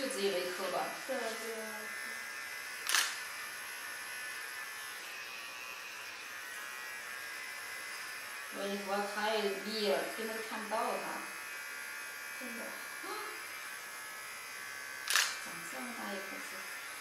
就只有那一颗吧。 对对。 我你说太密了，根本看不到它。 真的。 长这么大一颗子。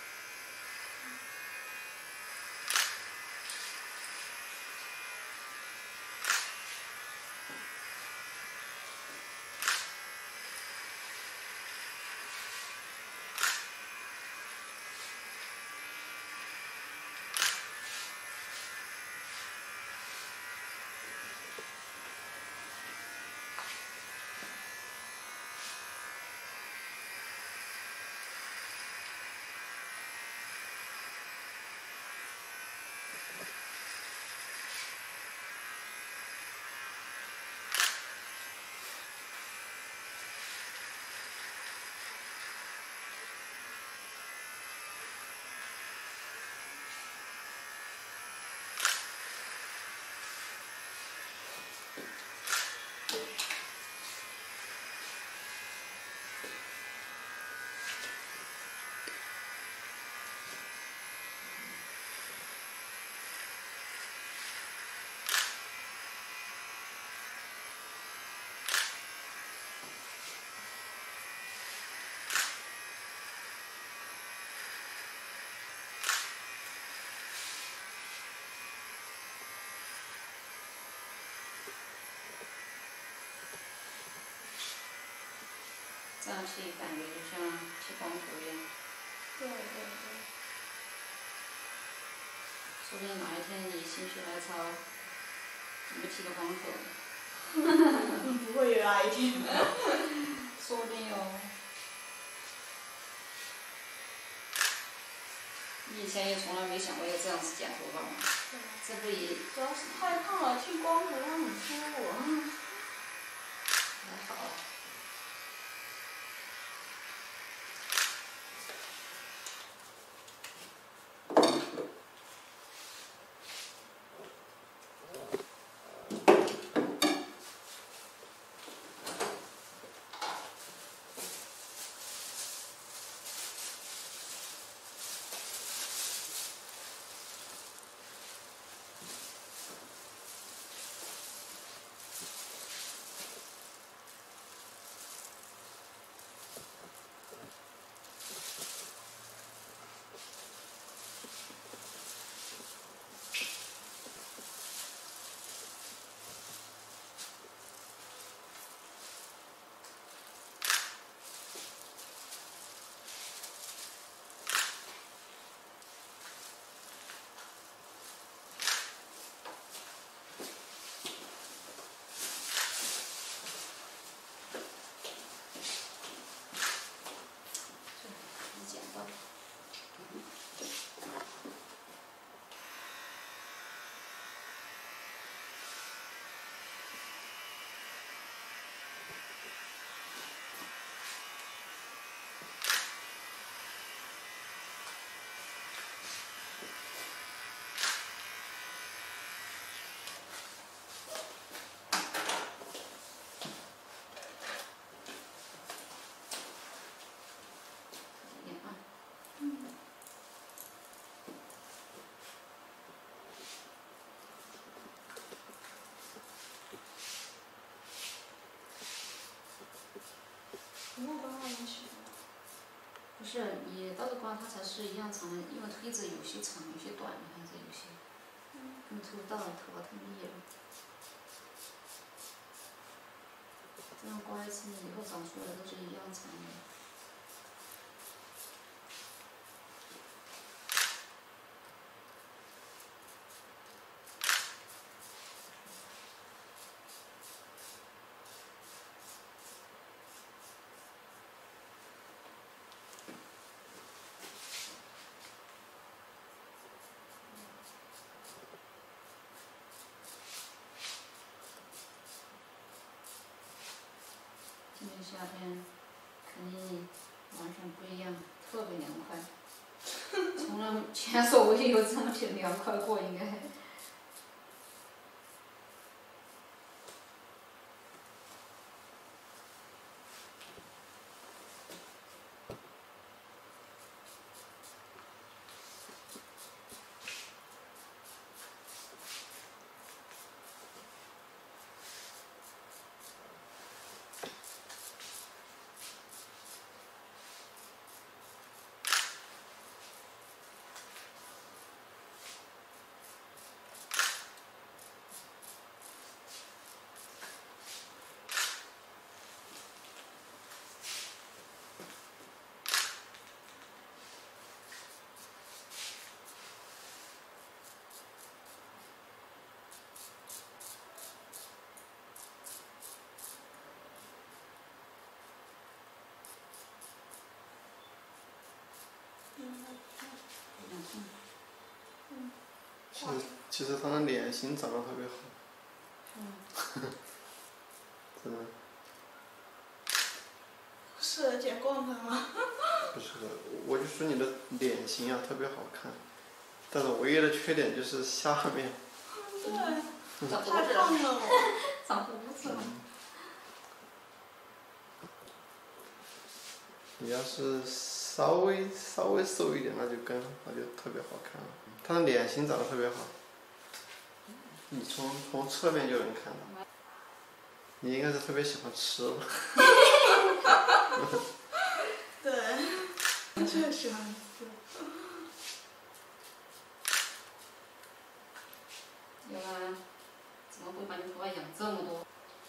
这样去感觉就像剃光头一样。 对对对。 说不定哪一天你心血来潮，你就剃个光头。 不会有那一天。 说不定哦。你以前也从来没想过要这样子剪头发吗？这不也主要是太胖了，剃光头它很粗。 还好。 不用刮进去。 不是，你倒着刮它才是一样长的，因为推子有些长，有些短，你看这有些，根本推不到，头发太密了。这样刮一次，以后长出来都是一样长的。今年夏天肯定完全不一样，特别凉快。从来前所未有这么凉快过，应该。 其实他的脸型长得特别好。真的。 是剪光头吗？ 不是的，我就说你的脸型啊特别好看，但是唯一的缺点就是下面。 对， 长胡太子了， 胖了我。 长胡子了。 你要是稍微瘦一点，那就特别好看了。他的脸型长得特别好，你从侧面就能看到。你应该是特别喜欢吃吧？ 对，确实很吃。 有啊，怎么会把你头发养这么多？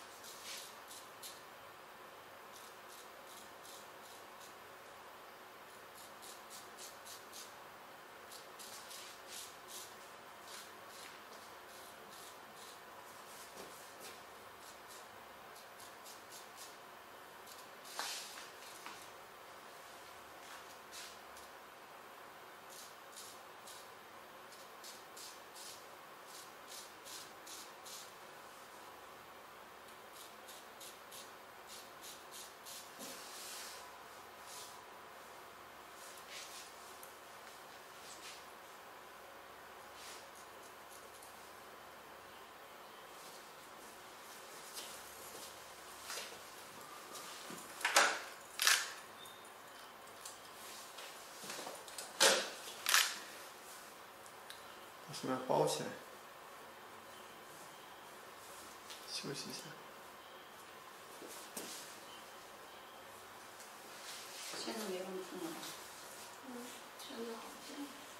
把上面包起来，休息一下。 现在没那么痛了吧？ 现在好像。